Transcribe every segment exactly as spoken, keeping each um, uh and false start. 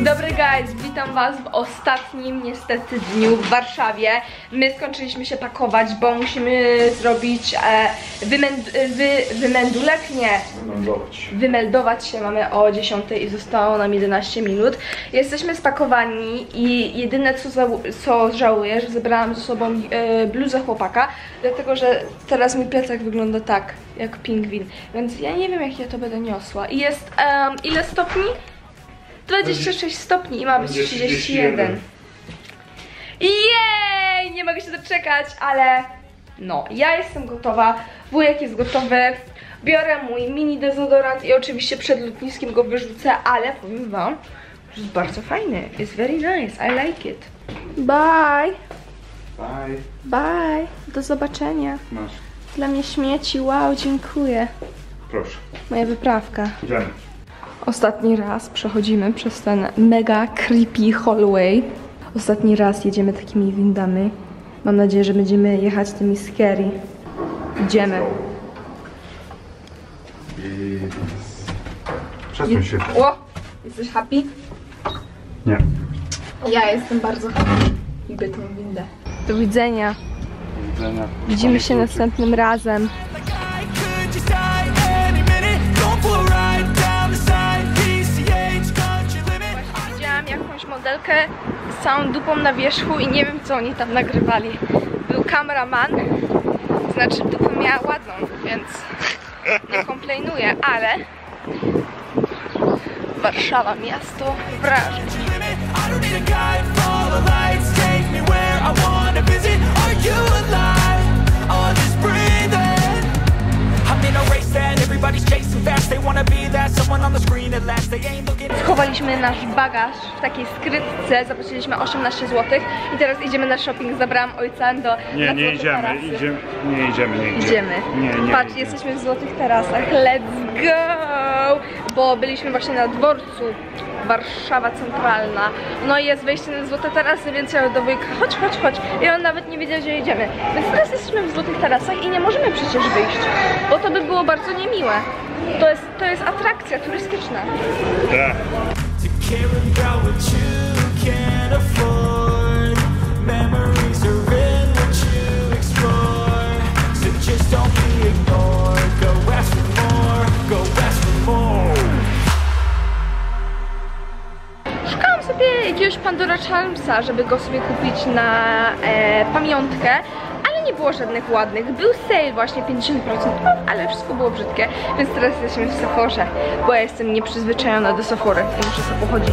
dobry guys, witam was w ostatnim niestety dniu w Warszawie. My skończyliśmy się pakować, bo musimy zrobić e, wymend, wy, wymendulek, nie Wymeldować. Wymeldować się mamy o dziesiątej i zostało nam jedenaście minut. Jesteśmy spakowani i jedyne co, za, co żałuję, że zebrałam ze sobą e, bluzę chłopaka, dlatego że teraz mój plecak wygląda tak, jak pingwin, więc ja nie wiem jak ja to będę niosła. I jest um, ile stopni? dwadzieścia sześć stopni i ma być trzydzieści jeden. Jej! Nie mogę się doczekać, ale no, ja jestem gotowa, wujek jest gotowy. Biorę mój mini dezodorant i oczywiście przed lotniskiem go wyrzucę, ale powiem wam, że jest bardzo fajny. Jest very nice, I like it. Bye! Bye. Bye! Do zobaczenia. Masz. Dla mnie śmieci, wow, dziękuję. Proszę. Moja wyprawka. Idziemy. Ostatni raz przechodzimy przez ten mega creepy hallway. Ostatni raz jedziemy takimi windami. Mam nadzieję, że będziemy jechać tymi scary. Idziemy. I... Przesuń się. O! Jesteś happy? Nie. Ja jestem bardzo happy. Lubię tą windę. Do widzenia. Do widzenia. Widzimy się następnym razem. Widziałam jakąś modelkę z całą dupą na wierzchu i nie wiem co oni tam nagrywali. Był kameraman, znaczy dupę miała ładną, więc nie komplainuję, ale Warszawa, miasto wrażeń. Schowaliśmy nasz bagaż w takiej skrytce, zapłaciliśmy osiemnaście złotych i teraz idziemy na shopping. Zabrałam ojca do Nie, nie idziemy, idziemy, nie idziemy, nie idziemy. Idziemy. Nie, nie Patrz, idziemy. jesteśmy w Złotych Tarasach, let's go! Bo byliśmy właśnie na dworcu, Warszawa Centralna. No i jest wejście na Złote Tarasy, więc ja do wujka, chodź, chodź, chodź. I on nawet nie wiedział, gdzie jedziemy. Więc teraz jesteśmy w Złotych Tarasach i nie możemy przecież wyjść, bo to by było bardzo niemiłe. To jest, to jest atrakcja turystyczna. Tak. Szukałam sobie jakiegoś Pandora Charmsa, żeby go sobie kupić na e, pamiątkę, ale nie było żadnych ładnych. Był sale właśnie pięćdziesiąt procent off, ale wszystko było brzydkie, więc teraz jesteśmy w Sephorze, bo ja jestem nieprzyzwyczajona do Sephory i muszę sobie pochodzić.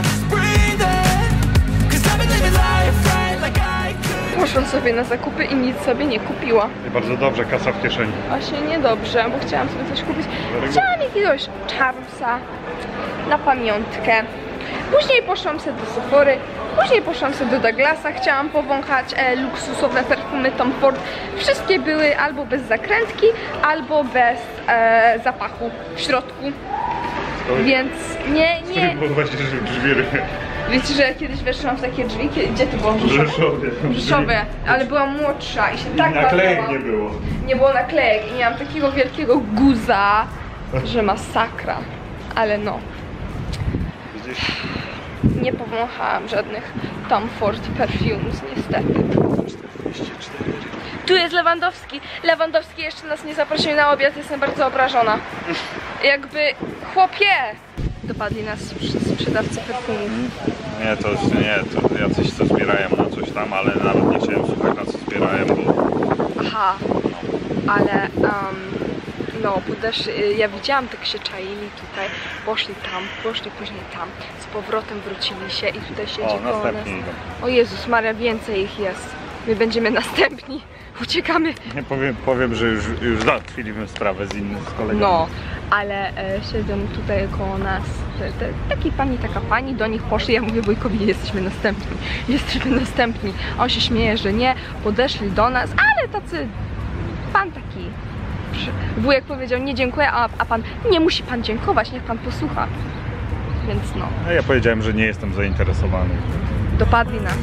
Poszłam sobie na zakupy i nic sobie nie kupiła. I bardzo dobrze, kasa w kieszeni. Właśnie niedobrze, bo chciałam sobie coś kupić. Chciałam jakiegoś Charmsa na pamiątkę. Później poszłam sobie do Sephory, później poszłam sobie do Douglasa, chciałam powąchać e, luksusowe perfumy Tom Ford. Wszystkie były albo bez zakrętki, albo bez e, zapachu w środku. Oj. Więc nie, nie... Bo właśnie drzwi. Wiecie, że ja kiedyś weszłam w takie drzwi? Gdzie ty byłam? W W Rzeszowie. W Rzeszowie, ale byłam młodsza i się tak Naklejek bałam. nie było. Nie było naklejek i miałam takiego wielkiego guza, że masakra. Ale no, Widzisz? nie powąchałam żadnych Tom Ford perfumes niestety. czterdzieści cztery. Tu jest Lewandowski. Lewandowski jeszcze nas nie zaprosił na obiad, jestem bardzo obrażona. Jakby, chłopie! Dopadli nas sprzedawcy perfumów. Nie, to nie, to jacyś co zbierają na coś tam, ale nawet nie chciałem słuchać na co zbierają, bo... Aha, ale um, no podeszli, ja widziałam, tak się czaili tutaj, poszli tam, poszli później tam, z powrotem wrócili się i tutaj siedzi O, koło nas. następni idą. O Jezus Maria, więcej ich jest. My będziemy następni. Uciekamy. Nie powiem, powiem, że już, już załatwiliśmy sprawę z innym z kolegami. No, ale e, siedzą tutaj koło nas te, te, taki pani, taka pani, do nich poszli, ja mówię wujkowi, jesteśmy następni, jesteśmy następni. A on się śmieje, że nie, podeszli do nas, ale tacy, pan taki, wujek powiedział nie dziękuję, a, a pan, nie musi pan dziękować, niech pan posłucha. Więc no. A ja powiedziałem, że nie jestem zainteresowany. Dopadli nas.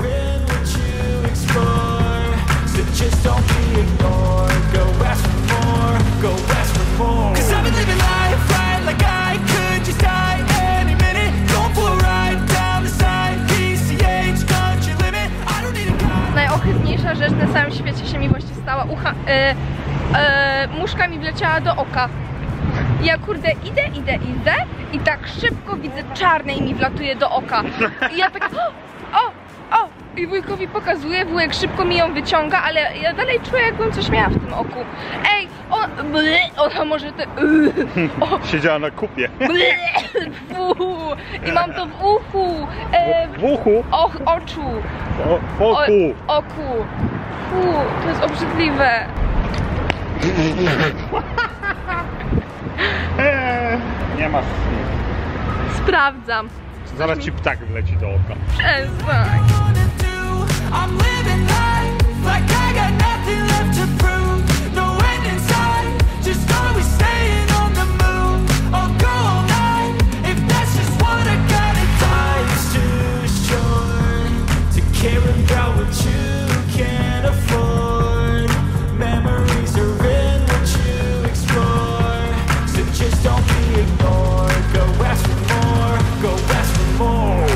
Just don't be ignored. Go ask for more. Go ask for more. 'Cause I've been living life right like I could just die any minute. Going for a ride. najgorsza rzecz na całym świecie się mi właśnie stała. Ucha, e, e, muszka mi wleciała do oka. Ja kurde idę, idę, idę i tak szybko widzę czarne i mi wlatuje do oka. I ja tak o, o, o i wujkowi pokazuje, wujek szybko mi ją wyciąga, ale ja dalej czuję, jakbym coś miała w tym oku. Ej, on, ble, ona może te... Yy, o, Siedziała na kupie. ble, fu, i mam to w uchu, e, W uchu? o, oczu, O, w oku. o, oku. Fu, to jest obrzydliwe. Eee, nie ma. Sprawdzam. Zaraz ci ptak wleci do oka. Przestań. I'm living life like I got nothing left to prove. No end in sight, just always staying on the move. I'll go all night if that's just what I gotta die. It's too short to care about what you can't afford. Memories are in what you explore, so just don't be ignored. Go ask for more, go ask for more.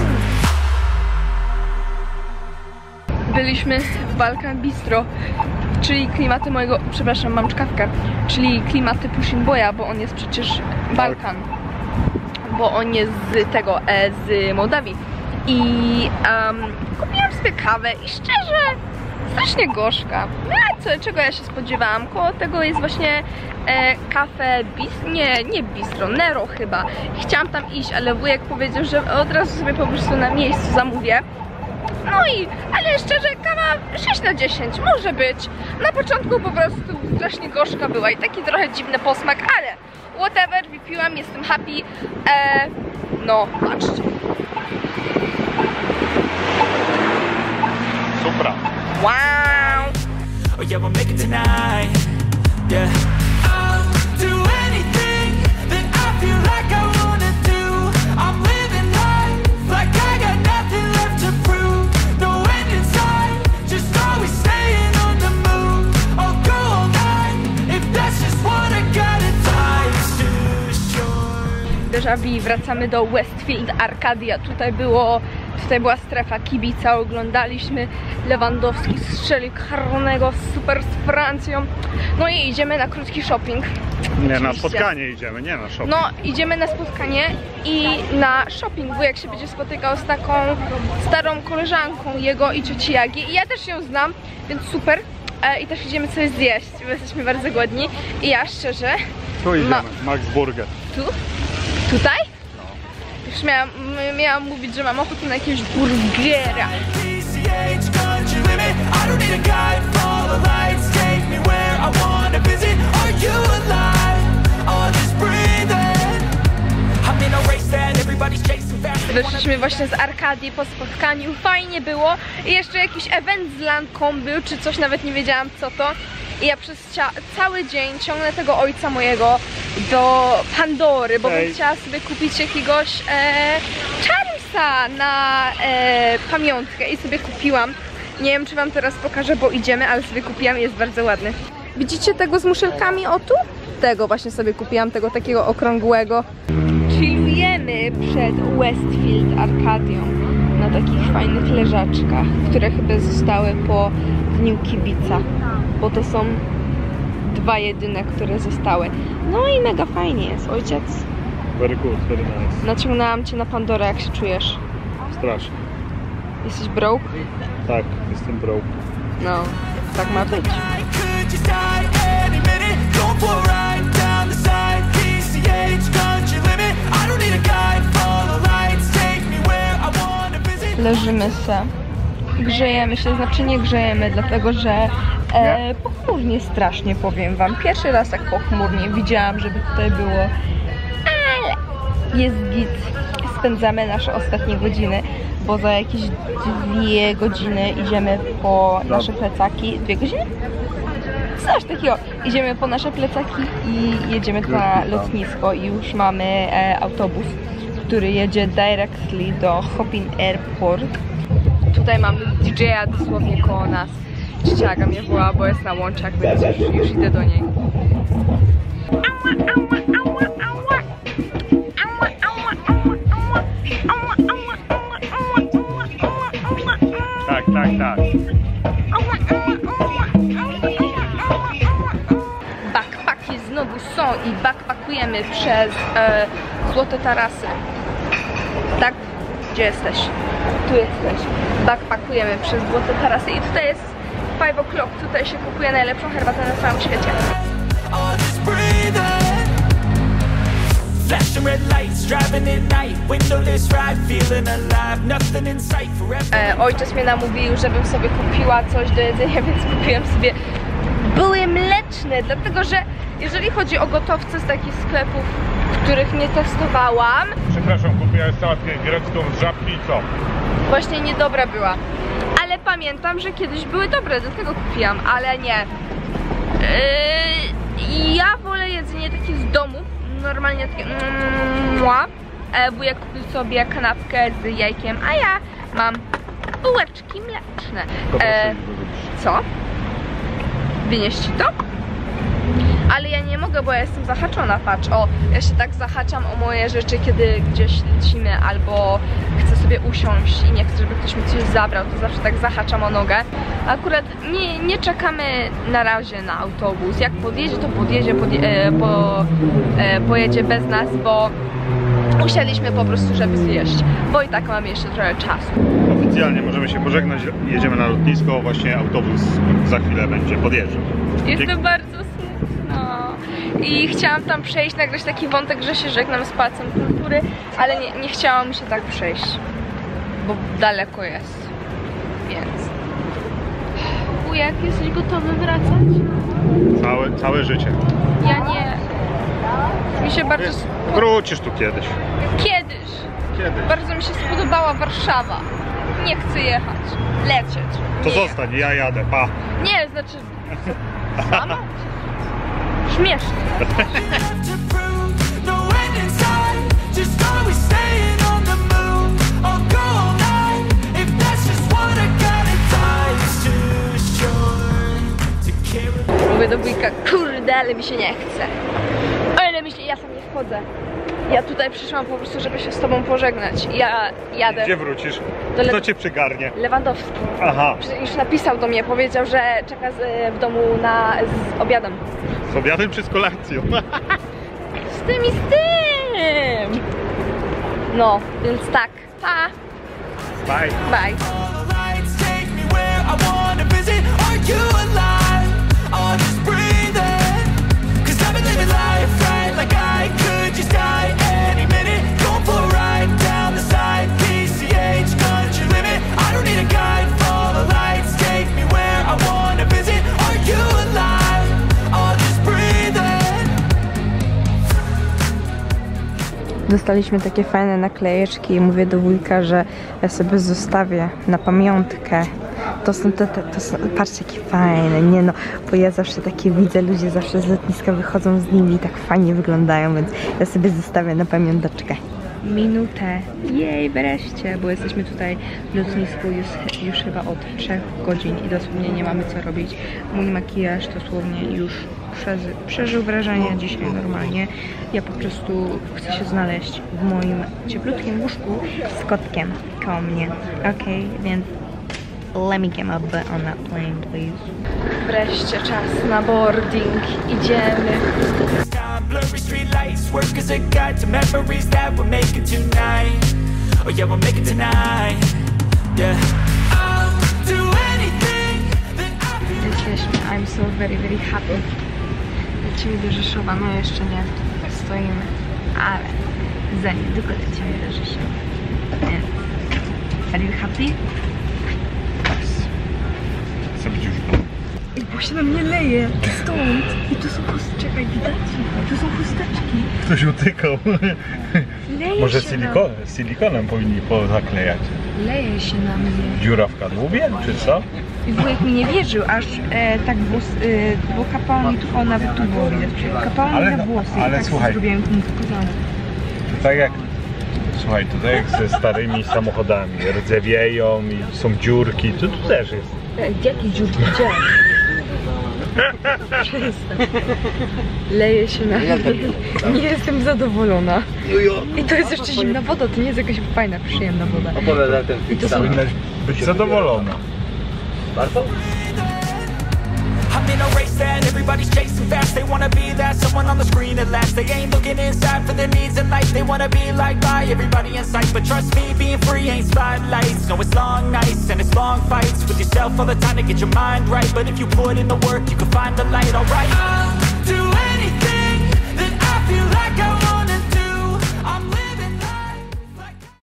Byliśmy w Balkan Bistro, czyli klimaty mojego, przepraszam, mam czkawkę, czyli klimaty Pushing Boya, bo on jest przecież Balkan, bo on jest z tego, e, z Mołdawii. I um, kupiłam sobie kawę i szczerze, strasznie gorzka. A co, czego ja się spodziewałam? Koło tego jest właśnie e, kafe, bis, nie, nie Bistro, Nero chyba. Chciałam tam iść, ale wujek powiedział, że od razu sobie po prostu na miejscu zamówię. No i, ale szczerze, kawa sześć na dziesięć, może być. Na początku po prostu strasznie gorzka była i taki trochę dziwny posmak, ale whatever, wypiłam, jestem happy. E, no, patrzcie. Supra. Wow! Oh yeah, we'll make it tonight. Yeah. I'll do anything that I feel like I wanna do. I'm living life like I got nothing left to prove. No end in sight, just always staying on the move. I'll go all night if that's just what I gotta die. It's too short. Déjà vu, wracamy do Westfield Arcadia. Tutaj było, tutaj była strefa kibica, oglądaliśmy. Lewandowski strzelił karnego, super z Francją. No i idziemy na krótki shopping. Nie, na Oczywiście. spotkanie idziemy, nie na shopping. No, idziemy na spotkanie i na shopping, bo jak się będzie spotykał z taką starą koleżanką jego i cioci Jagi. I ja też ją znam, więc super. E, I też idziemy coś zjeść, bo jesteśmy bardzo głodni. I ja szczerze... Tu idziemy, Ma... Max Burger. Tu? Tutaj? No. Już miałam, miałam mówić, że mam ochotę na jakiegoś burgera. P C H country limit. I don't need a guide, follow lights, take me where I wanna visit. Are you alive? Or just breathing? I'm in a race that everybody's chasing fast. Wyszliśmy właśnie z Arkadii po spotkaniu, fajnie było. I jeszcze jakiś event z Lancome był, czy coś, nawet nie wiedziałam co to. I ja przez cały dzień ciągnę tego ojca mojego do Pandory, bo bym Ej. chciała sobie kupić jakiegoś e, Charmsa na e, pamiątkę i sobie kupiłam. Nie wiem, czy wam teraz pokażę, bo idziemy, ale sobie kupiłam i jest bardzo ładny. Widzicie tego z muszelkami o tu? Tego właśnie sobie kupiłam, tego takiego okrągłego. Chillujemy przed Westfield Arcadią na takich fajnych leżaczkach, które chyba zostały po dniu kibica, bo to są dwa jedyne, które zostały. No i mega fajnie jest, ojciec. Very good, very nice. Naciągnęłam cię na Pandorę, jak się czujesz? Strasznie. Jesteś broke? Tak, jestem broke. No, tak ma być. Could just die any minute. Going for a ride down the side. P C H country limit. I don't need a guide, follow lights, take me where I wanna visit. Leżymy se. Grzejemy się, znaczy nie grzejemy, dlatego że e, pochmurnie strasznie, powiem wam. Pierwszy raz tak pochmurnie widziałam, żeby tutaj było, ale jest git. Spędzamy nasze ostatnie godziny, bo za jakieś dwie godziny idziemy po nasze plecaki. Dwie godziny? Coś takiego. Idziemy po nasze plecaki i jedziemy na lotnisko i już mamy e, autobus, który jedzie directly do Hopin Airport. Tutaj mamy D J a dosłownie koło nas. Ściaga mnie woła, bo jest na łączach, więc już, już idę do niej. Tak, tak, tak. Backpacki znowu są i backpackujemy przez e, Złote Tarasy. Tak? Gdzie jesteś? Tu jesteś. Backpackujemy przez Złote Tarasy i tutaj jest five o'clock. Tutaj się kupuje najlepszą herbatę na całym świecie. E, ojciec mnie namówił, żebym sobie kupiła coś do jedzenia, więc kupiłem sobie były mleczne, dlatego że jeżeli chodzi o gotowce z takich sklepów, w których nie testowałam, Przepraszam, kupiłaś sałatkę grecką z żabki i co? właśnie niedobra była. Ale pamiętam, że kiedyś były dobre, dlatego kupiłam, ale nie. Yy, ja wolę jedzenie takie z domu, normalnie takie mm, wujek kupił sobie kanapkę z jajkiem, a ja mam bułeczki mleczne. E, co? Wynieść ci to? Ale ja nie mogę, bo ja jestem zahaczona, patrz, o, ja się tak zahaczam o moje rzeczy, kiedy gdzieś lecimy, albo chcę sobie usiąść i nie chcę, żeby ktoś mi coś zabrał, to zawsze tak zahaczam o nogę. Akurat nie, nie czekamy na razie na autobus, jak podjedzie, to podjedzie, podje, e, po, e, pojedzie bez nas, bo usiadliśmy po prostu, żeby zjeść, bo i tak mamy jeszcze trochę czasu. Oficjalnie możemy się pożegnać, jedziemy na lotnisko, właśnie autobus za chwilę będzie podjeżdżał. Jestem bardzo smutna i chciałam tam przejść, nagrać taki wątek, że się żegnam z Pałacem Kultury, ale nie, nie chciałam się tak przejść, bo daleko jest, więc... Wujek, jesteś gotowy wracać? Całe, całe życie. Ja nie. Mi się bardzo... Wiesz, wrócisz tu kiedyś. Kiedyś. Kiedyś. Bardzo mi się spodobała Warszawa. Nie chcę jechać. Lecieć. To Nie. zostań, ja jadę, pa. Nie, znaczy... Sama? Śmiesznie. Mówię do wujka, kurde, ale mi się nie chce. Ale mi się, ja sam nie wchodzę. Ja tutaj przyszłam po prostu, żeby się z tobą pożegnać. Ja jadę. Gdzie wrócisz? Do Le- Kto cię przygarnie? Lewandowski. Aha. Już napisał do mnie, powiedział, że czeka z, w domu na, z obiadem. Z obiadem czy z kolacją? Z tym i z tym! No, więc tak. Pa! Bye. Bye. Dostaliśmy takie fajne naklejeczki i mówię do wujka, że ja sobie zostawię na pamiątkę. To są te, te to są, patrzcie jakie fajne, nie no, bo ja zawsze takie widzę, ludzie zawsze z lotniska wychodzą z nimi i tak fajnie wyglądają, więc ja sobie zostawię na pamiąteczkę. Minutę, jej wreszcie, bo jesteśmy tutaj w lotnisku już, już chyba od trzech godzin i dosłownie nie mamy co robić. Mój makijaż dosłownie już przeży, przeżył wrażenie dzisiaj normalnie. Ja po prostu chcę się znaleźć w moim cieplutkim łóżku z kotkiem koło mnie. Okej, okay, więc let me get my butt on that plane, please. Wreszcie czas na boarding. Idziemy. Blurry street lights work as a guide to memories that we're making tonight. Oh yeah, we're making tonight. Yeah. I'll do anything that I Jesteśmy. I'm so very, very happy. Lecimy do Rzeszowa. No jeszcze nie. Stoimy. Ale za niedługo lecimy do Rzeszowa. Więc... Are you happy? I bo się na mnie leje stąd. I tu są chusteczki, czekaj, widać? Tu są chusteczki. Ktoś utykał. Leje Może się silikon, silikonem powinni pozaklejać. na... Leje się na mnie. Dziura w kadłubie, czy co? I wujek mi nie wierzył, aż e, tak włos, e, bo kapało mi tu, o nawet tu było widać. Kapało mi Ale na no, włosy ale i tak słuchaj. zrobiłem mu pokazałam. To tak jak, słuchaj, to tak jak ze starymi samochodami, rdzewieją i są dziurki, to tu też jest. Jakie dziurki, gdzie? Przestań. Leje się na mnie. Nie jestem zadowolona. I to jest jeszcze zimna woda, to nie jest jakaś fajna, przyjemna woda. I to są... Powinnaś być zadowolona. Warto? I'm in a race that everybody's chasing fast. They wanna be that someone on the screen at last. They ain't looking inside for their needs in life. They wanna be like by everybody in sight. But trust me, being free ain't spotlights. No, it's long nights and it's long fights with yourself all the time to get your mind right. But if you put in the work, you can find the light, alright. I'll do it.